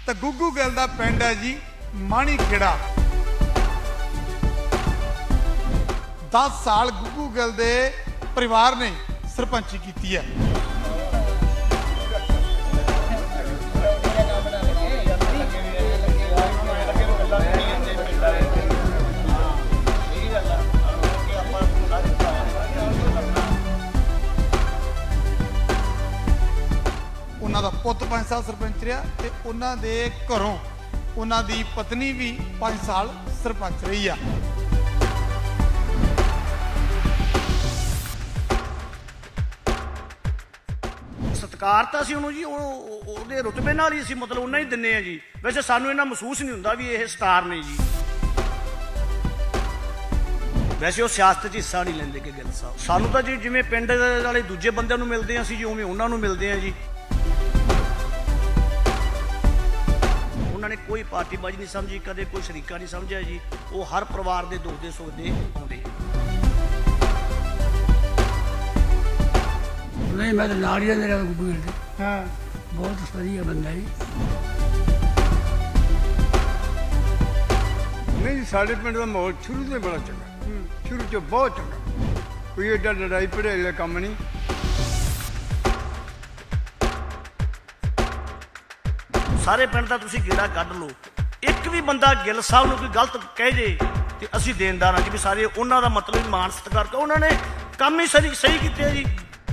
तो गुग्गू गिल दा पिंड है जी माणी खेड़ा। 10 साल गुग्गू गिल दे परिवार ने सरपंची की है। उन्होंने पुत 5 साल सरपंच रहा ते उन्होंने घरों उन्होंने पत्नी भी 5 साल सरपंच रही है। सत्कार तो असीं जी उहदे रुतबे नाल ही असीं मतलब उन्ना ही दिन्ने आ जी। वैसे सानू इन्ना महसूस नहीं हुंदा भी ये स्टार ने जी। वैसे वो सियासत च हिस्सा नहीं लेंदे कि गिल साहब सानू तो जी जिवें पिंड वाले दूजे बंदिआं नूं मिलदे असीं जी उवें उन्हां नूं मिलदे आ जी। उन्होंने कोई पार्टीबाजी नहीं समझी, कदे कोई शरीका नहीं समझा जी। वो हर परिवार के दुख दे सुख दे आउंदे। नहीं मैं तो नाल ही मेरा गुग्गू गिल हाँ बहुत वधिया बंदा जी। नहीं साढ़े पिंड का माहौल शुरू से बड़ा चंगा, शुरू से बहुत चंगा, कोई एडा लड़ाई पड़ाई का काम नहीं। सारे पिंड का तुसीं गेड़ा कढ लो, एक भी बंदा गिल साहब नूं कोई गलत कह जे ते असीं देनदार हां जी भी सारे उन्हां दा मतलब मान सत्कार कर उन्होंने काम ही सही कीते जी।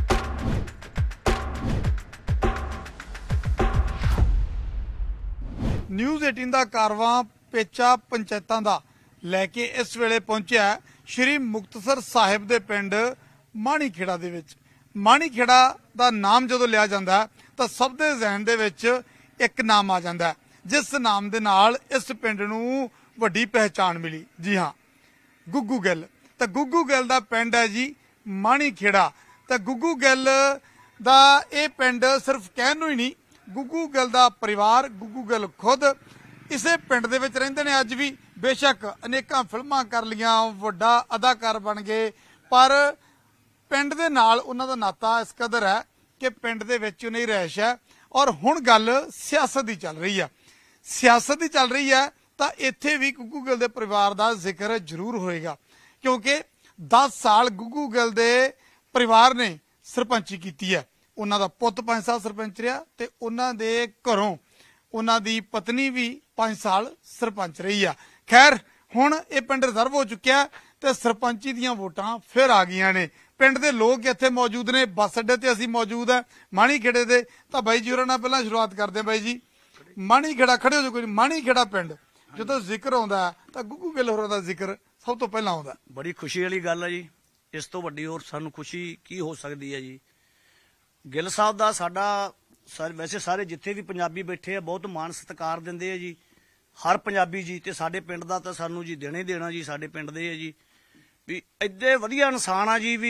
न्यूज़ 18 का कारवां पेचा पंचायतां दा लैके इस वेले पहुंचा श्री मुक्तसर साहिब दे पिंड माणी खेड़ा दे विच। माणी खेड़ा दा नाम जदों लिया जांदा है तां सब दे ज़हन दे विच एक नाम आ जाता है, जिस नाम के नाल इस पिंड नूं वड्डी पहचान मिली। जी हाँ, गुग्गू गिल। तो गुग्गू गिल दा पिंड है जी माणी खेड़ा। तो गुग्गू गिल दा ये पिंड सिर्फ कहण नूं ही नहीं, गुग्गू गिल दा परिवार, गुग्गू गिल खुद इसे पिंड दे विच रहिंदे ने अज भी। बेशक अनेकां फिल्मां कर लियां, वड्डा अदाकार बन गए, पर पिंड दे नाल उन्हां दा नाता इस कदर है कि पिंड दे विच उन्हां दी रहाइश है। और हुण गल सियासत की चल रही है, सियासत की चल रही है तो इत्थे भी गुग्गू गिल दे परिवार का जिक्र जरूर होएगा, क्योंकि 10 साल गुग्गू गिल दे परिवार ने सरपंची की है। उन्होंने पुत 5 साल सरपंच रहा ते उन्होंने घरों उन्होंने पत्नी भी 5 साल सरपंच रही है। खैर हुण ये पिंड रिजर्व हो चुका है तो सरपंची दीयां वोटां फिर आ गई ने। पिंड दे लोग इत्थे मौजूद ने, बस अड्डे ते असीं मौजूद है माणी खेड़े दे। तो बाई जी होरां नाल पहलां शुरुआत करते हैं। बाई जी माणी खेड़ा खड़े हो जो, कोई माणी खेड़ा पिंड जो जिक्र आउंदा तो गुग्गू गिल होरां दा जिक्र सब तो पहलां आउंदा। बड़ी खुशी वाली गल है जी, इस तो वड्डी होर सानूं खुशी की हो सकती है जी। गिल साहब दा साडा वैसे सारे जिथे भी पंजाबी बैठे आ बहुत मान सत्कार दिंदे आ जी, हर पंजाबी जी। ते साडे पिंड दा तां सानूं जी देना ही देना जी, साडे पिंड दे है जी भी इद्दे वधिया इंसान आ जी भी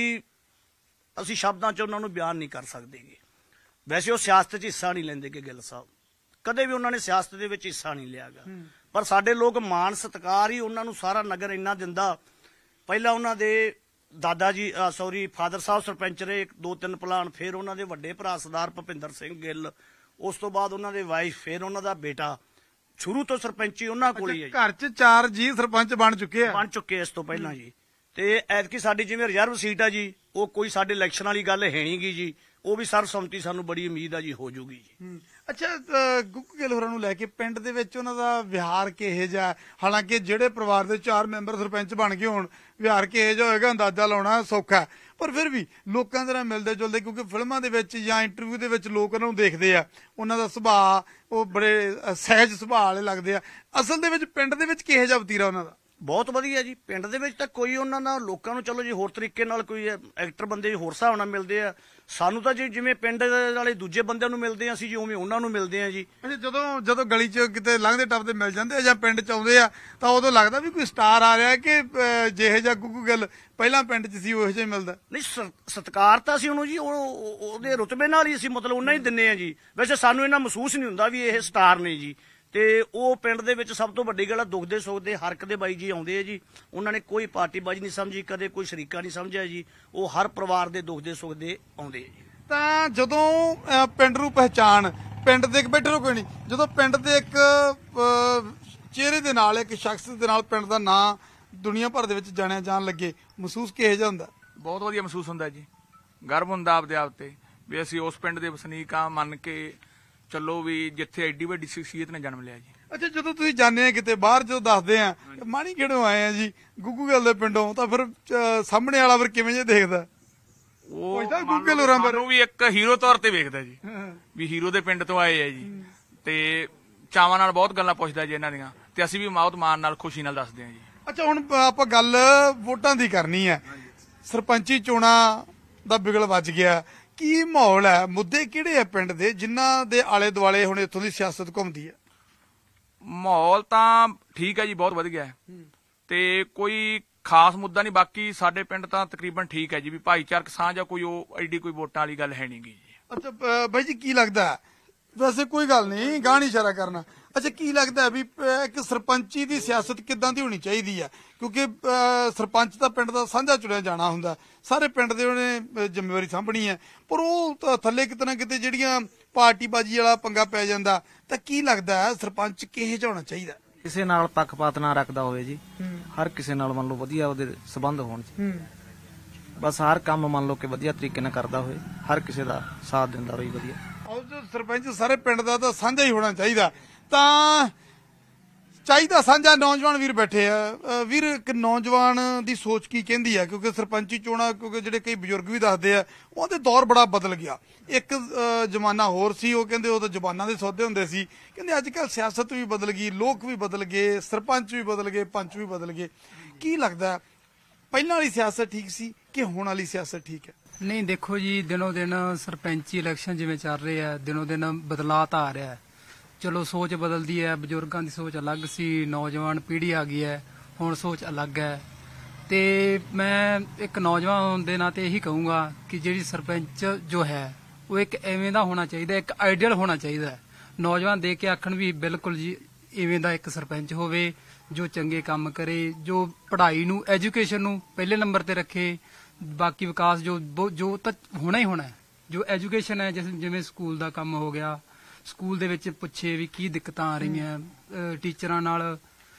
असीं शब्दां च उन्हां नूं बयान नहीं कर सकदे गे। वैसे वो सियासत च हिस्सा नहीं लेंदे कि गिल साहब कदे भी उन्होंने सियासत दे विच हिस्सा नहीं लिया गा, पर साडे लोग मान सत्कार ही उन्हां नूं सारा नगर इन्ना दिंदा। पहला उन्हां दे दादा जी सॉरी फादर साहब सरपंच रहे 2-3 भलान, फिर उन्हां दे वड्डे भरा सरदार भुपिंदर सिंह गिल, उस तो बाद उन्हां दे वाइफ, फिर उन्हां दा बेटा। शुरू तो सरपंची उन्हां कोल ही है। घर च 4 जी सरपंच बन चुके इस तो पहला जी। ते ऐतकी साडी जिवें रिजर्व सीट है जी, वो कोई साडे इलैक्शन वाली गल है नहीं गी जी, वो भी सर्वसम्मति सानू बड़ी उम्मीद है जी हो जूगी जी। अच्छा गुग्गू गिल होरां नूं लैके पिंड दे विच उन्हां दा विहार किहो जिहा? हालांकि जिहड़े परिवार दे 4 मैंबर सरपंच बन गए होण, विहार किहो जिहा होएगा अंदाजा लाउणा सौखा है, पर फिर भी लोकां दे नाल मिलदे जुलदे, क्योंकि फिल्मां दे विच जां इंटरव्यू दे विच लोक उन्हां नूं देखदे आ, उन्हां दा सुभाਅ वो बड़े सहज सुभाਅ वाले लगदे आ। असल दे विच पिंड दे विच किहो जिहा वतीरा उन्हां दा? बहुत वधिया जी। पिंड दे विच तां कोई उन्हां दा लोकां नूं चलो जी होर तरीके नाल कोई एक्टर बंदे होर हिसाब नाल मिलदे आ, सानू तां जी जिवें पिंड वाले दूजे बंदिआं नूं मिलदे आ असीं जी उवें उन्हां नूं मिलदे आ जी। अच्छा ਜਦੋਂ गली च किते लंघदे टपदे मिल जांदे ਜਾਂ ਪਿੰਡ ਚ ਆਉਂਦੇ ਆ ਤਾਂ ਉਦੋਂ ਲੱਗਦਾ ਵੀ ਕੋਈ ਸਟਾਰ ਆ ਰਿਹਾ ਕਿ ਜਿਹੇ ਜਿਹਾ ਗੁੱਗੂ ਗਿੱਲ ਪਹਿਲਾਂ ਪਿੰਡ ਚ ਸੀ ਉਹੋ ਜਿਹਾ ਮਿਲਦਾ? ਨਹੀਂ ਸਤਿਕਾਰ ਤਾਂ ਅਸੀਂ ਉਹਨੂੰ ਜੀ ਉਹਦੇ ਰੁਤਬੇ ਨਾਲ ਹੀ ਅਸੀਂ ਮਤਲਬ ਉਹਨਾਂ ਹੀ ਦਿੰਨੇ ਆ ਜੀ। ਵੈਸੇ ਸਾਨੂੰ ਇਹਨਾਂ ਮਹਿਸੂਸ ਨਹੀਂ ਹੁੰਦਾ ਵੀ ਇਹ ਸਟਾਰ ਨੇ ਜੀ। ਤੇ ਉਹ ਪਿੰਡ ਦੇ ਵਿੱਚ ਸਭ ਤੋਂ ਵੱਡੀ ਗੱਲ ਆ ਦੁੱਖ ਦੇ ਸੁੱਖ ਦੇ ਹਰ ਇੱਕ ਦੇ ਬਾਈ ਜੀ ਆਉਂਦੇ ਆ ਜੀ। ਉਹਨਾਂ ਨੇ ਕੋਈ ਪਾਰਟੀਬਾਜ਼ੀ ਨਹੀਂ ਸਮਝੀ, ਕਦੇ ਕੋਈ ਸ਼ਰੀਕਾ ਨਹੀਂ ਸਮਝਿਆ ਜੀ। ਉਹ ਹਰ ਪਰਿਵਾਰ ਦੇ ਦੁੱਖ ਦੇ ਸੁੱਖ ਦੇ ਆਉਂਦੇ ਆ ਜੀ। ਤਾਂ ਜਦੋਂ ਪਿੰਡ ਨੂੰ ਪਹਿਚਾਣ ਪਿੰਡ ਦੇ ਇੱਕ ਬੈਠੇ ਰਹੋ ਕੋਈ ਨਹੀਂ ਜਦੋਂ ਪਿੰਡ ਦੇ ਇੱਕ ਚਿਹਰੇ ਦੇ ਨਾਲ ਇੱਕ ਸ਼ਖਸ ਦੇ ਨਾਲ ਪਿੰਡ ਦਾ ਨਾਂ ਦੁਨੀਆ ਭਰ ਦੇ ਵਿੱਚ ਜਾਣਿਆ ਜਾਣ ਲੱਗੇ ਮਹਿਸੂਸ ਕਿਹੋ ਜਿਹਾ ਹੁੰਦਾ? ਬਹੁਤ ਵਧੀਆ ਮਹਿਸੂਸ ਹੁੰਦਾ ਜੀ। ਗਰਵ ਹੁੰਦਾ ਆਪਦੇ ਆਪ ਤੇ ਵੀ ਅਸੀਂ ਉਸ ਪਿੰਡ ਦੇ ਵਸਨੀਕ ਆ ਮੰਨ ਕੇ ਚੱਲੋ ਵੀ ਜਿੱਥੇ ਐਡੀ ਵੱਡੀ ਸ਼ਖਸੀਅਤ ਨੇ ਜਨਮ ਲਿਆ ਜੀ। ਅੱਛਾ ਜਦੋਂ ਤੁਸੀਂ ਜਾਂਦੇ ਆ ਕਿਤੇ ਬਾਹਰ ਜਦੋਂ ਦੱਸਦੇ ਆ ਮਾਣੀ ਖੇੜੋਂ ਆਏ ਆ ਜੀ ਗੁੱਗੂਗਲ ਦੇ ਪਿੰਡੋਂ ਤਾਂ ਫਿਰ ਸਾਹਮਣੇ ਵਾਲਾ ਫਿਰ ਕਿਵੇਂ ਜਿਹਾ ਦੇਖਦਾ? ਉਹ ਗੂਗਲ ਹੋਰਾਂ ਬਾਰੇ ਸਾਨੂੰ ਵੀ ਇੱਕ ਹੀਰੋ ਤੌਰ ਤੇ ਵੇਖਦਾ ਜੀ ਵੀ ਹੀਰੋ ਦੇ ਪਿੰਡ ਤੋਂ ਆਏ ਆ ਜੀ ਤੇ ਚਾਵਾਂ ਨਾਲ ਬਹੁਤ ਗੱਲਾਂ ਪੁੱਛਦਾ ਜੀ ਇਹਨਾਂ ਦੀਆਂ ਤੇ ਅਸੀਂ ਵੀ ਬਹੁਤ ਮਾਣ ਨਾਲ ਖੁਸ਼ੀ ਨਾਲ ਦੱਸਦੇ ਆ ਜੀ। ਅੱਛਾ ਹੁਣ ਆਪਾਂ ਗੱਲ ਵੋਟਾਂ ਦੀ ਕਰਨੀ ਹੈ। ਸਰਪੰਚੀ ਚੋਣਾਂ ਦਾ ਬਿਗਲ ਵੱਜ ਗਿਆ ਕੀ ਮਾਹੌਲ ਹੈ ਮੁੱਦੇ ਕਿਹੜੇ ਆ ਪਿੰਡ ਦੇ ਜਿਨ੍ਹਾਂ ਦੇ ਆਲੇ ਦੁਆਲੇ ਹੁਣ ਇੱਥੋਂ ਦੀ ਸਿਆਸਤ ਘੁੰਮਦੀ ਹੈ? ਮਾਹੌਲ ਤਾਂ ਠੀਕ ਹੈ ਜੀ ਬਹੁਤ ਵਧੀਆ ਹੈ ਤੇ ਕੋਈ ਖਾਸ ਮੁੱਦਾ ਨਹੀਂ ਬਾਕੀ ਸਾਡੇ ਪਿੰਡ ਤਾਂ ਤਕਰੀਬਨ ਠੀਕ ਹੈ ਜੀ ਵੀ ਭਾਈਚਾਰਕ ਸਾਂਝ ਆ ਕੋਈ ਉਹ ਐਡੀ ਕੋਈ ਵੋਟਾਂ ਵਾਲੀ ਗੱਲ ਹੈ ਨਹੀਂਗੀ ਜੀ। ਅੱਛਾ ਬਾਈ ਜੀ ਕੀ ਲੱਗਦਾ ਵੈਸੇ ਕੋਈ ਗੱਲ ਨਹੀਂ ਗਾਹ ਨਹੀਂ ਇਸ਼ਾਰਾ ਕਰਨਾ ਅੱਛਾ ਕੀ ਲੱਗਦਾ ਵੀ ਇੱਕ ਸਰਪੰਚੀ ਦੀ ਸਿਆਸਤ ਕਿੱਦਾਂ ਦੀ ਹੋਣੀ ਚਾਹੀਦੀ ਹੈ ਕਿਉਂਕਿ ਸਰਪੰਚ ਤਾਂ ਪਿੰਡ ਦਾ ਸਾਂਝਾ ਚੁਣਿਆ ਜਾਣਾ ਹੁੰਦਾ ਸਾਰੇ ਪਿੰਡ ਦੇ ਉਹਨੇ ਜ਼ਿੰਮੇਵਾਰੀ ਸਾਂਭਣੀ ਹੈ ਪਰ ਉਹ ਥੱਲੇ ਕਿਤੇ ਨਾ ਕਿਤੇ ਜਿਹੜੀਆਂ ਪਾਰਟੀਬਾਜ਼ੀ ਵਾਲਾ ਪੰਗਾ ਪੈ ਜਾਂਦਾ ਤਾਂ ਕੀ ਲੱਗਦਾ ਸਰਪੰਚ ਕਿਹੋ ਜਿਹਾ ਹੋਣਾ ਚਾਹੀਦਾ? ਕਿਸੇ ਨਾਲ ਪੱਖਪਾਤ ਨਾ ਰੱਖਦਾ ਹੋਵੇ ਜੀ ਹਰ ਕਿਸੇ ਨਾਲ ਮੰਨ ਲਓ ਵਧੀਆ ਉਹਦੇ ਸਬੰਧ ਹੋਣ ਜੀ ਬਸ ਹਰ ਕੰਮ ਮੰਨ ਲਓ ਕਿ ਵਧੀਆ ਤਰੀਕੇ ਨਾਲ ਕਰਦਾ ਹੋਵੇ ਹਰ ਕਿਸੇ ਦਾ ਸਾਥ ਦਿੰਦਾ ਹੋਵੇ ਵਧੀਆ। ਸਰਪੰਚ ਸਾਰੇ ਪਿੰਡ ਦਾ ਤਾਂ ਸਾਂਝਾ ਹੀ ਹੋਣਾ ਚਾਹੀਦਾ ਤਾਂ ਚਾਹੀਦਾ ਸਾਂਝਾ। ਨੌਜਵਾਨ ਵੀਰ ਬੈਠੇ ਆ ਵੀਰ ਇੱਕ ਨੌਜਵਾਨ ਦੀ ਸੋਚ ਕੀ ਕਹਿੰਦੀ ਆ ਕਿਉਂਕਿ ਸਰਪੰਚੀ ਚੋਣਾਂ ਕਿਉਂਕਿ ਜਿਹੜੇ ਕਈ ਬਜ਼ੁਰਗ ਵੀ ਦੱਸਦੇ ਆ ਉਹਦੇ ਦੌਰ ਬੜਾ ਬਦਲ ਗਿਆ। ਇੱਕ ਜ਼ਮਾਨਾ ਹੋਰ ਸੀ ਉਹ ਕਹਿੰਦੇ ਉਹ ਤਾਂ ਜ਼ਬਾਨਾਂ ਦੇ ਸੌਦੇ ਹੁੰਦੇ ਸੀ ਕਹਿੰਦੇ ਅੱਜ ਕੱਲ੍ਹ ਸਿਆਸਤ ਵੀ ਬਦਲ ਗਈ ਲੋਕ ਵੀ ਬਦਲ ਗਏ ਸਰਪੰਚ ਵੀ ਬਦਲ ਗਏ ਪੰਚ ਵੀ ਬਦਲ ਗਏ। ਕੀ ਲੱਗਦਾ ਪਹਿਲਾਂ ਵਾਲੀ ਸਿਆਸਤ ਠੀਕ ਸੀ ਕਿ ਹੁਣ ਵਾਲੀ ਸਿਆਸਤ ਠੀਕ ਹੈ? ਨਹੀਂ ਦੇਖੋ ਜੀ ਦਿਨੋਂ ਦਿਨ ਸਰਪੰਚੀ ਇਲੈਕਸ਼ਨ ਜਿਵੇਂ ਚੱਲ ਰਹੇ ਆ ਦਿਨੋਂ ਦਿਨ ਬਦਲਾਅ ਤਾਂ ਆ ਰਿਹਾ ਚਲੋ ਸੋਚ ਬਦਲਦੀ ਹੈ ਬਜ਼ੁਰਗਾਂ ਦੀ ਸੋਚ ਅਲੱਗ ਸੀ ਨੌਜਵਾਨ ਪੀੜ੍ਹੀ ਆ ਗਈ ਹੈ ਹੁਣ ਸੋਚ ਅਲੱਗ ਹੈ ਤੇ ਮੈਂ ਇੱਕ ਨੌਜਵਾਨ ਦੇ ਨਾਤੇ ਇਹੀ ਕਹੂੰਗਾ ਕਿ ਜਿਹੜੀ ਸਰਪੰਚ ਜੋ ਹੈ ਉਹ ਇੱਕ ਐਵੇਂ ਦਾ ਹੋਣਾ ਚਾਹੀਦਾ ਇੱਕ ਆਈਡੀਅਲ ਹੋਣਾ ਚਾਹੀਦਾ ਨੌਜਵਾਨ ਦੇਖ ਕੇ ਆਖਣ ਵੀ ਬਿਲਕੁਲ ਜੀ ਇਵੇਂ ਦਾ ਇੱਕ ਸਰਪੰਚ ਹੋਵੇ ਜੋ ਚੰਗੇ ਕੰਮ ਕਰੇ ਜੋ ਪੜ੍ਹਾਈ ਨੂੰ ਐਜੂਕੇਸ਼ਨ ਨੂੰ ਪਹਿਲੇ ਨੰਬਰ ਤੇ ਰੱਖੇ ਬਾਕੀ ਵਿਕਾਸ ਜੋ ਤਾਂ ਹੋਣਾ ਹੀ ਹੋਣਾ ਜੋ ਐਜੂਕੇਸ਼ਨ ਹੈ ਜਿਵੇਂ ਸਕੂਲ ਦਾ ਕੰਮ ਹੋ ਗਿਆ ਸਕੂਲ ਦੇ ਵਿੱਚ ਪੁੱਛੇ ਵੀ ਕੀ ਦਿੱਕਤਾਂ ਆ ਰਹੀਆਂ ਟੀਚਰਾਂ ਨਾਲ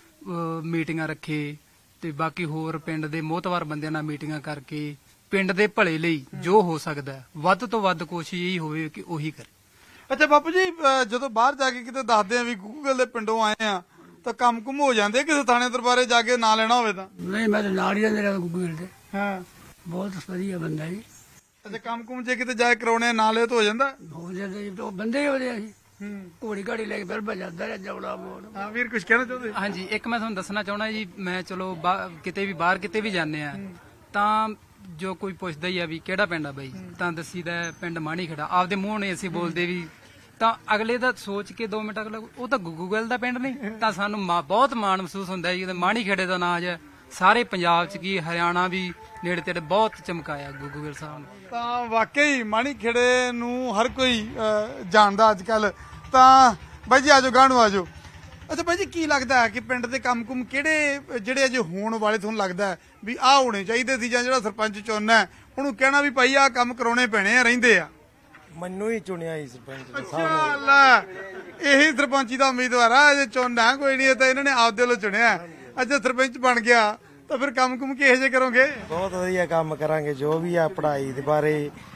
ਮੀਟਿੰਗਾਂ ਰੱਖੇ ਤੇ ਬਾਕੀ ਹੋਰ ਪਿੰਡ ਦੇ ਮੋਹਤਵਾਰ ਬੰਦਿਆਂ ਨਾਲ ਮੀਟਿੰਗਾਂ ਕਰਕੇ ਪਿੰਡ ਦੇ ਭਲੇ ਲਈ ਜੋ ਹੋ ਸਕਦਾ ਵੱਧ ਤੋਂ ਵੱਧ ਕੋਸ਼ਿਸ਼ ਇਹੀ ਹੋਵੇ ਕਿ ਉਹੀ ਕਰੇ। ਅੱਛਾ ਬਾਪੂ ਜੀ ਜਦੋਂ ਬਾਹਰ ਜਾ ਕੇ ਕਿਤੇ ਦੱਸਦੇ ਆ ਵੀ ਗੂਗਲ ਦੇ ਪਿੰਡੋਂ ਆਏ ਆ ਤਾਂ ਕੰਮ ਕੁਮ ਹੋ ਜਾਂਦੇ ਕਿਸੇ ਥਾਣੇ ਦਰਬਾਰੇ ਜਾ ਕੇ ਨਾਂ ਲੈਣਾ ਹੋਵੇ ਤਾਂ? ਨਹੀਂ ਮੈਂ ਤਾਂ ਨਾਲ ਹੀ ਰਹਿੰਦੇ ਰਿਹਾ ਗੁੱਗੂਗਲ ਦੇ ਹਾਂ ਬਹੁਤ ਵਧੀਆ ਬੰਦਾ ਜੀ। ਅੱਛਾ ਕੰਮ ਕੁਮ ਜੇ ਕਿਤੇ ਜਾ ਕੇ ਕਰਾਉਣੇ ਨਾਂ ਲਿਓ ਤਾਂ ਹੋ ਜਾਂਦਾ? ਹੋ ਜਾਂਦਾ ਜੀ ਉਹ ਬੰਦੇ ਹੀ ਵਧੀਆ ਸੀ ਘੋੜੀ ਘਾੜੀ ਲੈ ਕੇ ਫਿਰ ਭਜਾਦਾ ਰਿਹਾ ਜੌੜਾ ਮੋੜ। ਹਾਂ ਵੀਰ ਕੁਝ ਕਹਿਣਾ ਚਾਹੁੰਦੇ? ਹਾਂਜੀ ਇੱਕ ਮੈਂ ਤੁਹਾਨੂੰ ਦੱਸਣਾ ਚਾਹਣਾ ਜੀ ਮੈਂ ਚਲੋ ਕਿਤੇ ਵੀ ਬਾਹਰ ਕਿਤੇ ਵੀ ਜਾਂਦੇ ਆ ਤਾਂ ਜੋ ਕੋਈ ਪੁੱਛਦਾ ਹੀ ਆ ਵੀ ਕਿਹੜਾ ਪਿੰਡ ਆ ਬਾਈ ਤਾਂ ਦੱਸੀਦਾ ਪਿੰਡ ਮਾਣੀ ਖੇੜਾ ਆਪਦੇ ਮੂੰਹ ਨੇ ਅਸੀਂ ਬੋਲਦੇ ਵੀ ਤਾਂ ਅਗਲੇ ਦਾ ਸੋਚ ਕੇ 2 ਮਿੰਟ ਅਗਲਾ ਉਹ ਤਾਂ ਗੂਗਲ ਦਾ ਪਿੰਡ ਨਹੀਂ ਤਾਂ ਸਾਨੂੰ ਬਹੁਤ ਮਾਣ ਮਹਿਸੂਸ ਹੁੰਦਾ ਜੀ ਮਾਣੀ ਖੇੜੇ ਦਾ ਨਾਂ ਹੈ ਸਾਰੇ ਪੰਜਾਬ ਚ ਕੀ ਹਰਿਆਣਾ ਵੀ ਨੇੜੇ ਤੇੜੇ ਬਹੁਤ ਚਮਕਾਇਆ ਗੂਗਲ ਸਾਹਿਬ ਨੇ। ਤਾਂ ਵਾਕਈ ਮਾਣੀ ਖੇੜੇ ਨੂੰ ਹਰ ਕੋਈ ਜਾਣਦਾ ਅੱਜ ਕੱਲ। ਤਾਂ ਬਾਈ ਜੀ ਆਜੋ ਗਾਹ ਨੂੰ ਆਜੋ। ਅੱਛਾ ਬਾਈ ਜੀ ਕੀ ਲੱਗਦਾ ਹੈ ਕਿ ਪਿੰਡ ਦੇ ਕੰਮ ਕੁਮ ਕਿਹੜੇ ਜਿਹੜੇ ਅਜੇ ਹੋਣ ਵਾਲੇ ਤੁਹਾਨੂੰ ਲੱਗਦਾ ਹੈ ਵੀ ਆਹ ਹੋਣੇ ਚਾਹੀਦੇ ਸੀ ਜਾਂ ਜਿਹੜਾ ਸਰਪੰਚ ਚੁਣਨਾ ਹੈ ਉਹਨੂੰ ਕਹਿਣਾ ਵੀ ਭਾਈ ਆਹ ਕੰਮ ਕਰਾਉਣੇ ਪੈਣੇ ਆ ਰਹਿੰਦੇ ਆ? ਮੈਨੂੰ ਹੀ ਚੁਣਿਆ ਸੀ ਸਰਪੰਚ ਅੱਛਾ ਲੈ ਇਹੀ ਸਰਪੰਚੀ ਦਾ ਉਮੀਦਵਾਰ ਆ ਅਜੇ ਚੁਣਨਾ ਕੋਈ ਨਹੀਂ ਤਾਂ ਇਹਨਾਂ ਨੇ ਆਪਦੇ ਵੱਲੋਂ ਚੁਣਿਆ। ਅੱਛਾ ਸਰਪੰਚ ਬਣ ਗਿਆ ਤਾਂ ਫਿਰ ਕੰਮ ਕੁਮ ਕਿਹੋ ਜਿਹੇ ਕਰੋਗੇ? ਬਹੁਤ ਵਧੀਆ ਕੰਮ ਕਰਾਂਗੇ ਜੋ ਵੀ ਆ ਪੜ੍ਹਾਈ ਦੇ ਬਾਰੇ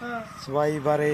ਸਫਾਈ ਬਾਰੇ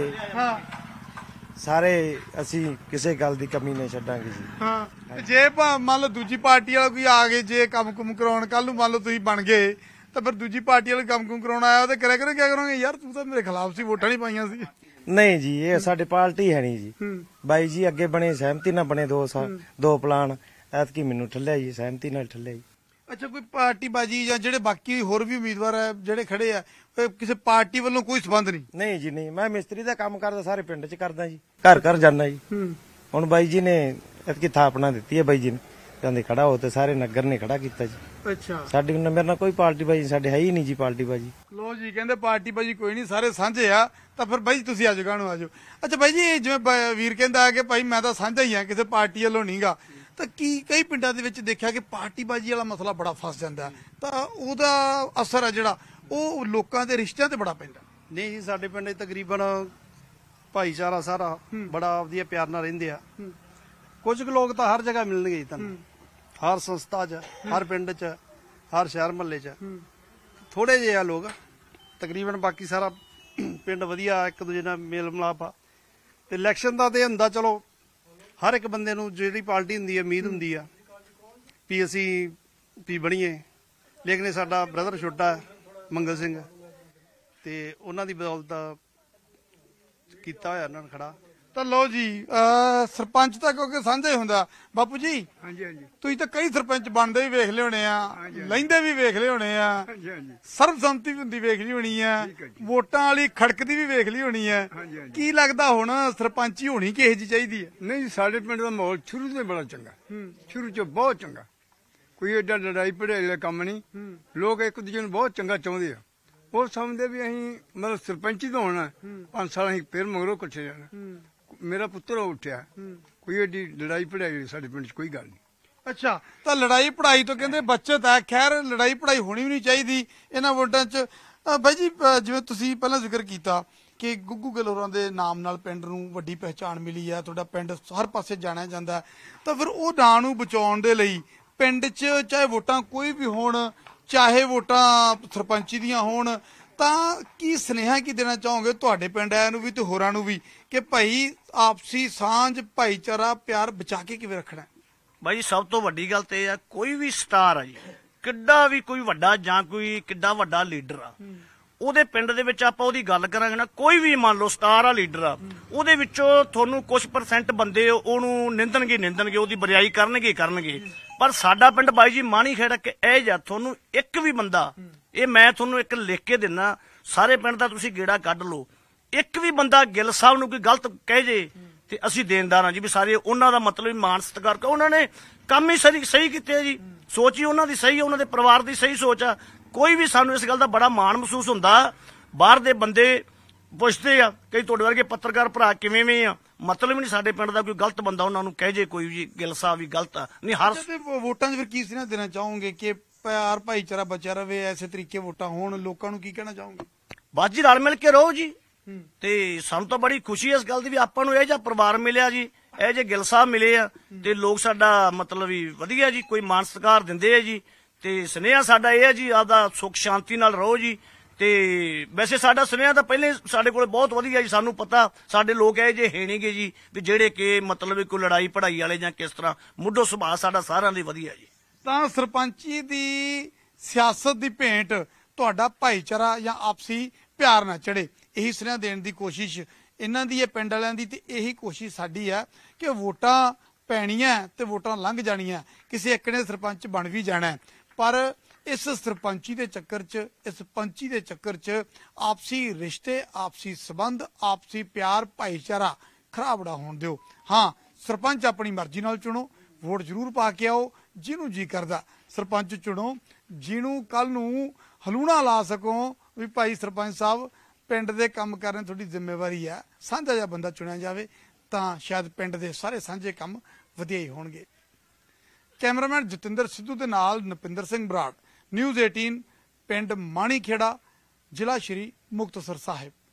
ਸਾਰੇ ਅਸੀਂ ਕਿਸੇ ਗੱਲ ਦੀ ਕਮੀ ਨਹੀਂ ਛੱਡਾਂਗੇ ਜੀ। ਹਾਂ ਜੇ ਮੰਨ ਲਓ ਦੂਜੀ ਪਾਰਟੀ ਵਾਲਾ ਕੋਈ ਆ ਗਏ ਜੇ ਕੰਮ ਕੁਮ ਕਰਾਉਣ ਕੱਲ ਨੂੰ ਮੰਨ ਲਓ ਤੁਸੀਂ ਬਣ ਗਏ ਤਾਂ ਫਿਰ ਦੂਜੀ ਪਾਰਟੀ ਵਾਲੇ ਕੰਮ ਕੁਮ ਕਰਾਉਣ ਆਇਆ ਤੇ ਕਰਿਆ ਕਰੋ ਕਿਆ ਕਰੋਗੇ ਯਾਰ ਤੂੰ ਤਾਂ ਮੇਰੇ ਖਿਲਾਫ ਸੀ ਵੋਟਾਂ ਨਹੀਂ ਪਾਈਆਂ ਸੀ? ਨਹੀਂ ਜੀ ਇਹ ਸਾਡੀ ਪਾਰਟੀ ਹੈ ਨਹੀਂ ਜੀ ਬਾਈ ਜੀ ਅੱਗੇ ਬਣੇ ਸਹਿਮਤੀ ਨਾਲ ਬਣੇ 2 ਪਲਾਨ ਐਤਕੀ ਮੈਨੂੰ ਠੱਲਿਆ ਜੀ ਸਹਿਮਤੀ ਨਾਲ ਠੱਲਿਆ ਜੀ। ਅੱਛਾ ਕੋਈ ਪਾਰਟੀਬਾਜੀ ਜਾਂ ਜਿਹੜੇ ਬਾਕੀ ਹੋਰ ਵੀ ਉਮੀਦਵਾਰ ਹੈ ਜਿਹੜੇ ਖੜੇ ਆ ਕਿਸੇ ਪਾਰਟੀ ਵੱਲੋਂ ਕੋਈ ਸਬੰਧ ਨਹੀਂ? ਨਹੀਂ ਜੀ ਨਹੀਂ ਮੈਂ ਮਿਸਤਰੀ ਦਾ ਕੰਮ ਕਰਦਾ ਸਾਰੇ ਪਿੰਡ 'ਚ ਕਰਦਾ ਜੀ ਘਰ ਘਰ ਜਾਂਦਾ ਜੀ। ਹੁਣ ਬਾਈ ਜੀ ਨੇ ਐਤਕੀ ਥਾਪਣਾ ਦਿੱਤੀ ਹੈ ਬਾਈ ਜੀ ਨੇ ਕਹਿੰਦੇ ਖੜਾ ਹੋ ਤੇ ਸਾਰੇ ਨਗਰ ਨੇ ਖੜਾ ਕੀਤਾ ਜੀ। ਅੱਛਾ ਸਾਡੀ ਮੇਰੇ ਨਾਲ ਕੋਈ ਪਾਰਟੀ ਬਾਜੀ ਸਾਡੇ ਹੈ ਹੀ ਨਹੀਂ ਜੀ ਪਾਰਟੀ ਬਾਜੀ। ਲੋ ਜੀ ਕਹਿੰਦੇ ਪਾਰਟੀ ਬਾਜੀ ਕੋਈ ਨਹੀਂ ਸਾਰੇ ਸਾਂਝੇ ਆ ਤਾਂ ਫਿਰ ਬਾਈ ਤੁਸੀਂ ਆਜੋ ਗਾਣੂ ਆਜੋ। ਅੱਛਾ ਬਾਈ ਜੀ ਜਿਵੇਂ ਵੀਰ ਕਹਿੰਦਾ ਕਿ ਭਾਈ ਮੈਂ ਤਾਂ ਸਾਂਝਾ ਹੀ ਆ ਕਿਸੇ ਪਾਰਟੀ ਵੱਲੋਂ ਨਹੀਂਗਾ ਤਾਂ ਕਈ ਪਿੰਡਾਂ ਦੇ ਵਿੱਚ ਦੇਖਿਆ ਕਿ ਪਾਰਟੀ ਬਾਜੀ ਵਾਲਾ ਮਸਲਾ ਬੜਾ ਫਸ ਜਾਂਦਾ ਤਾਂ ਉਹਦਾ ਅਸਰ ਆ ਜਿਹੜਾ ਉਹ ਲੋਕਾਂ ਦੇ ਰਿਸ਼ਤਿਆਂ ਤੇ ਬੜਾ ਪੈਂਦਾ? ਨਹੀਂ ਜੀ ਸਾਡੇ ਪਿੰਡ 'ਚ ਤਕਰੀਬਨ ਭਾਈਚਾਰਾ ਸਾਰਾ ਬੜਾ ਵਧੀਆ ਪਿਆਰ ਨਾਲ ਰਹਿੰਦੇ ਆ। ਕੁਝ ਕੁ ਲੋਕ ਤਾਂ ਹਰ ਜਗ੍ਹਾ ਮਿਲਣਗੇ ਜੀ ਤੁਹਾਨੂੰ, ਹਰ ਸੰਸਥਾ 'ਚ, ਹਰ ਪਿੰਡ 'ਚ, ਹਰ ਸ਼ਹਿਰ ਮਹੱਲੇ 'ਚ। ਥੋੜੇ ਜਿਹੇ ਆ ਲੋਕ, ਤਕਰੀਬਨ ਬਾਕੀ ਸਾਰਾ ਪਿੰਡ ਵਧੀਆ ਇੱਕ ਦੂਜੇ ਨਾਲ ਮੇਲ ਮਿਲਾਪ ਆ। ਤੇ ਇਲੈਕਸ਼ਨ ਦਾ ਤੇ ਹੁੰਦਾ, ਚਲੋ ਹਰ ਇੱਕ ਬੰਦੇ ਨੂੰ ਜਿਹੜੀ ਪਾਰਟੀ ਹੁੰਦੀ ਹੈ ਉਮੀਦ ਹੁੰਦੀ ਆ ਵੀ ਅਸੀਂ ਵੀ ਬਣੀਏ, ਲੇਕਿਨ ਸਾਡਾ ਬ੍ਰਦਰ ਛੋਟਾ ਮੰਗਲ ਸਿੰਘ ਤੇ ਉਹਨਾਂ ਦੀ ਬਦੌਲਤ ਕੀਤਾ ਹੋਇਆ ਇਹਨਾਂ ਨੇ ਖੜਾ। ਤਾਂ ਲਓ ਜੀ, ਸਰਪੰਚ ਤਾਂ ਕਿਉਂਕਿ ਸਾਂਝਾ ਹੀ ਹੁੰਦਾ। ਬਾਪੂ ਜੀ, ਹਾਂਜੀ ਹਾਂਜੀ ਤੁਸੀਂ ਤਾਂ ਕਈ ਸਰਪੰਚ ਬਣਦੇ ਵੀ ਵੇਖ ਲਏ ਹੋਣੇ ਆ, ਲੈਂਦੇ ਵੀ ਵੇਖ ਲਏ ਹੋਣੇ ਆ, ਹਾਂਜੀ ਹਾਂਜੀ ਸਰਬਸੰਮਤੀ ਵੀ ਹੁੰਦੀ ਵੇਖ ਲਈ ਹੋਣੀ ਆ, ਠੀਕ ਹੈ ਜੀ। ਵੋਟਾਂ ਵਾਲੀ ਖੜਕਦੀ ਵੀ ਵੇਖ ਲਈ ਹੋਣੀ ਆ। ਹਾਂਜੀ, ਹਾਂਜੀ। ਕੀ ਲੱਗਦਾ ਹੁਣ ਸਰਪੰਚੀ ਹੋਣੀ ਕਿਹੋ ਜਿਹੀ ਚਾਹੀਦੀ ਹੈ? ਨਹੀਂ, ਸਾਡੇ ਪਿੰਡ ਦਾ ਮਾਹੌਲ ਸ਼ੁਰੂ ਤੋਂ ਹੀ ਬੜਾ ਚੰਗਾ, ਸ਼ੁਰੂ ਤੋਂ ਬਹੁਤ ਚੰਗਾ। ਕੋਈ ਏਡਾ ਲੜਾਈ ਪੜਾਈ ਵਾਲਾ ਕੰਮ ਨਹੀਂ। ਲੋਕ ਇੱਕ ਦੂਜੇ ਨੂੰ ਬਹੁਤ ਚੰਗਾ ਚਾਹੁੰਦੇ ਆ। ਉਹ ਸਮਝਦੇ ਵੀ ਅਸੀਂ ਮਤਲਬ ਸਰਪੰਚੀ ਤੋਂ ਹੋਣਾ 5 ਸਾਲ ਅਸੀਂ ਫੇਰ ਮਗਰੋਂ ਇਕੱਠੇ ਜਾਣਾ। ਮੇਰਾ ਪੁੱਤਰ ਉੱਠਿਆ, ਕੋਈ ਏਡੀ ਲੜਾਈ ਪੜਾਈ ਸਾਡੇ ਪਿੰਡ 'ਚ ਕੋਈ ਗੱਲ ਨਹੀਂ। ਅੱਛਾ, ਤਾਂ ਲੜਾਈ ਪੜਾਈ ਤੋਂ ਕਹਿੰਦੇ ਬੱਚਤ ਹੈ। ਖੈਰ, ਲੜਾਈ ਪੜਾਈ ਹੋਣੀ ਵੀ ਨਹੀਂ ਚਾਹੀਦੀ ਇਹਨਾਂ ਵੋਟਾਂ 'ਚ। ਬਾਈ ਜੀ, ਜਿਵੇਂ ਤੁਸੀਂ ਪਹਿਲਾਂ ਜ਼ਿਕਰ ਕੀਤਾ ਕਿ ਗੁੱਗੂ ਗਿੱਲ ਹੋਰਾਂ ਦੇ ਨਾਮ ਨਾਲ ਪਿੰਡ ਨੂੰ ਵੱਡੀ ਪਹਿਚਾਣ ਮਿਲੀ ਹੈ, ਤੁਹਾਡਾ ਪਿੰਡ ਹਰ ਪਾਸੇ ਜਾਣਿਆ ਜਾਂਦਾ, ਤਾਂ ਫਿਰ ਉਹ ਨਾਂ ਨੂੰ ਬਚਾਉਣ ਦੇ ਲਈ ਪਿੰਡ 'ਚ ਚਾਹੇ ਵੋਟਾਂ ਕੋਈ ਵੀ ਹੋਣ, ਚਾਹੇ ਵੋਟਾਂ ਸਰਪੰਚੀ ਦੀਆਂ ਹੋਣ, ਤਾਂ ਕੀ ਸੁਨੇਹਾ ਕੀ ਦੇਣਾ ਚਾਹੋਗੇ ਤੁਹਾਡੇ ਪਿੰਡ ਆਇਆਂ ਨੂੰ ਵੀ ਤੇ ਹੋਰਾਂ ਨੂੰ ਵੀ ਕਿ ਭਾਈ ਆਪਸੀ ਸਾਂਝ, ਭਾਈਚਾਰਾ, ਪਿਆਰ ਬਚਾ ਕੇ ਕਿਵੇਂ ਰੱਖਣਾ? ਬਾਈ ਜੀ, ਸਭ ਤੋਂ ਵੱਡੀ ਗੱਲ ਤੇ ਇਹ ਆ, ਕੋਈ ਵੀ ਸਟਾਰ ਆ ਜੀ, ਕਿੱਡਾ ਵੀ ਕੋਈ ਵੱਡਾ ਜਾਂ ਕੋਈ ਕਿੱਡਾ ਵੱਡਾ ਲੀਡਰ ਆ, ਉਹਦੇ ਪਿੰਡ ਦੇ ਵਿੱਚ ਆਪਾਂ ਉਹਦੀ ਗੱਲ ਕਰਾਂਗੇ ਨਾ, ਕੋਈ ਵੀ ਮੰਨ ਲਓ ਸਟਾਰ ਆ, ਲੀਡਰ ਆ, ਉਹਦੇ ਵਿੱਚੋਂ ਤੁਹਾਨੂੰ ਕੁਝ % ਬੰਦੇ ਉਹਨੂੰ ਨਿੰਦਣਗੇ, ਉਹਦੀ ਬਰਿਆਈ ਕਰਨਗੇ। ਪਰ ਸਾਡਾ ਪਿੰਡ ਬਾਈ ਜੀ ਮਾਣੀ ਖੇੜਾ ਕਿ ਇਹ ਜਾਂ ਤੁਹਾਨੂੰ ਇੱਕ ਵੀ ਬੰਦਾ, ਇਹ ਮੈਂ ਤੁਹਾਨੂੰ ਇੱਕ ਲਿਖ ਕੇ ਦਿੰਨਾ, ਸਾਰੇ ਪਿੰਡ ਦਾ ਤੁਸੀਂ ਗੇੜਾ ਕੱਢ ਲਓ, ਇੱਕ ਵੀ ਬੰਦਾ ਗਿੱਲ ਸਾਹਿਬ ਨੂੰ ਕੋਈ ਗਲਤ ਕਹਿ ਜੇ ਤੇ ਅਸੀਂ ਦੇਣਦਾਰ ਹਾਂ ਜੀ ਵੀ ਸਾਰੇ ਉਹਨਾਂ ਦਾ ਮਤਲਬ ਵੀ ਮਾਣ ਸਤਿਕਾਰ ਕਰ। ਉਹਨਾਂ ਨੇ ਕੰਮ ਹੀ ਸਹੀ ਕੀਤੇ ਜੀ, ਸੋਚ ਹੀ ਉਹਨਾਂ ਦੀ ਸਹੀ ਆ, ਉਹਨਾਂ ਦੇ ਪਰਿਵਾਰ ਦੀ ਸਹੀ ਸੋਚ ਆ। ਕੋਈ ਵੀ ਸਾਨੂੰ ਇਸ ਗੱਲ ਦਾ ਬੜਾ ਮਾਣ ਮਹਿਸੂਸ ਹੁੰਦਾ। ਬਾਹਰ ਦੇ ਬੰਦੇ ਪੁੱਛਦੇ ਆ, ਕਈ ਤੁਹਾਡੇ ਵਰਗੇ ਪੱਤਰਕਾਰ ਭਰਾ ਕਿਵੇਂ ਆ, ਮਤਲਬ ਨਹੀਂ ਸਾਡੇ ਪਿੰਡ ਦਾ ਕੋਈ ਗਲਤ ਬੰਦਾ ਉਹਨਾਂ ਨੂੰ ਕਹਿ ਜੇ ਕੋਈ ਵੀ ਗਿੱਲ ਸਾਹਿਬ ਵੀ ਗਲਤ ਆ। ਨਹੀਂ, ਹਰ ਵੋਟਾਂ 'ਚ ਫਿਰ ਕੀ ਸੁਨੇਹਾ ਦੇਣਾ ਚਾਹੋਗੇ ਕਿ ਪਿਆਰ ਭਾਈਚਾਰਾ ਬਚਿਆ ਰਵੇ, ਐਸੇ ਤਰੀਕੇ ਵੋਟਾਂ ਹੋਣ? ਲੋਕਾਂ ਨੂੰ ਕੀ ਕਹਿਣਾ ਚਾਹੋਗੇ? ਬਸ ਜੀ, ਰਲ ਮਿਲ ਕੇ ਰਹੋ ਜੀ। ਤੇ ਸਾਨੂੰ ਤਾਂ ਬੜੀ ਖੁਸ਼ੀ ਇਸ ਗੱਲ ਦੀ ਵੀ ਆਪਾਂ ਨੂੰ ਇਹ ਜਿਹਾ ਪਰਿਵਾਰ ਮਿਲਿਆ ਜੀ, ਇਹ ਜੇ ਗਿੱਲ ਸਾਹਿਬ ਮਿਲੇ ਆ ਤੇ ਲੋਕ ਸਾਡਾ ਮਤਲਬ ਵੀ ਵਧੀਆ ਜੀ, ਕੋਈ ਮਾਣ ਸਤਿਕਾਰ ਦਿੰਦੇ ਆ ਜੀ। ਤੇ ਸੁਨੇਹਾ ਸਾਡਾ ਇਹ ਹੈ ਜੀ, ਆਪਦਾ ਸੁੱਖ ਸ਼ਾਂਤੀ ਨਾਲ ਰਹੋ ਜੀ। ਤੇ ਵੈਸੇ ਸਾਡਾ ਸੁਨੇਹਾ ਤਾਂ ਪਹਿਲੇ ਸਾਡੇ ਕੋਲ ਬਹੁਤ ਵਧੀਆ ਜੀ, ਸਾਨੂੰ ਪਤਾ ਸਾਡੇ ਲੋਕ ਇਹ ਜੇ ਹੈ ਨਹੀਂਗੇ ਜੀ ਵੀ ਜਿਹੜੇ ਕਿ ਮਤਲਬ ਕੋਈ ਲੜਾਈ ਪੜਾਈ ਵਾਲੇ ਜਾਂ ਕਿਸ ਤਰ੍ਹਾਂ, ਮੁੱਢੋਂ ਸੁਭਾਅ ਸਾਡਾ ਸਾਰਿਆਂ ਦੀ ਵਧੀਆ ਜੀ। ਤਾਂ ਸਰਪੰਚੀ ਦੀ ਸਿਆਸਤ ਦੀ ਭੇਂਟ ਤੁਹਾਡਾ ਭਾਈਚਾਰਾ ਜਾਂ ਆਪਸੀ ਪਿਆਰ ਨਾ ਚੜੇ, ਇਹੀ ਸੁਨੇਹਾ ਦੇਣ ਦੀ ਕੋਸ਼ਿਸ਼ ਇਹਨਾਂ ਦੀ ਹੈ, ਪਿੰਡ ਵਾਲਿਆਂ ਦੀ। ਤੇ ਇਹੀ ਕੋਸ਼ਿਸ਼ ਸਾਡੀ ਹੈ ਕਿ ਵੋਟਾਂ ਪੈਣੀਆਂ ਤੇ ਵੋਟਾਂ ਲੰਘ ਜਾਣੀਆਂ, ਕਿਸੇ ਇੱਕ ਨੇ ਸਰਪੰਚ ਬਣ ਵੀ ਜਾਣਾ, ਪਰ ਇਸ ਸਰਪੰਚੀ ਦੇ ਚੱਕਰ 'ਚ, ਇਸ ਪੰਚੀ ਦੇ ਚੱਕਰ 'ਚ ਆਪਸੀ ਰਿਸ਼ਤੇ, ਆਪਸੀ ਸਬੰਧ, ਆਪਸੀ ਪਿਆਰ, ਭਾਈਚਾਰਾ ਖਰਾਬ ਨਾ ਹੋਣ ਦਿਓ। ਹਾਂ, ਸਰਪੰਚ ਆਪਣੀ ਮਰਜ਼ੀ ਨਾਲ ਚੁਣੋ, ਵੋਟ ਜ਼ਰੂਰ ਪਾ ਕੇ ਆਓ, ਜਿਹਨੂੰ ਜੀ ਕਰਦਾ ਸਰਪੰਚ ਚੁਣੋ, ਜਿਹਨੂੰ ਕੱਲ ਨੂੰ ਹਲੂਣਾ ਲਾ ਸਕੋ ਵੀ ਭਾਈ ਸਰਪੰਚ ਸਾਹਿਬ ਪਿੰਡ ਦੇ ਕੰਮ ਕਰਨ ਤੁਹਾਡੀ ਜ਼ਿੰਮੇਵਾਰੀ ਹੈ। ਸਾਂਝਾ ਜਿਹਾ ਬੰਦਾ ਚੁਣਿਆ ਜਾਵੇ ਤਾਂ ਸ਼ਾਇਦ ਪਿੰਡ ਦੇ ਸਾਰੇ ਸਾਂਝੇ ਕੰਮ ਵਧੀਆ ਹੀ ਹੋਣਗੇ। ਕੈਮਰਾਮੈਨ ਜਤਿੰਦਰ ਸਿੱਧੂ ਦੇ ਨਾਲ ਨਪਿੰਦਰ ਸਿੰਘ ਬਰਾੜ, ਨਿਊਜ਼ 18, ਪਿੰਡ ਮਾਣੀ ਖੇੜਾ, ਜ਼ਿਲ੍ਹਾ ਸ਼੍ਰੀ ਮੁਕਤਸਰ ਸਾਹਿਬ।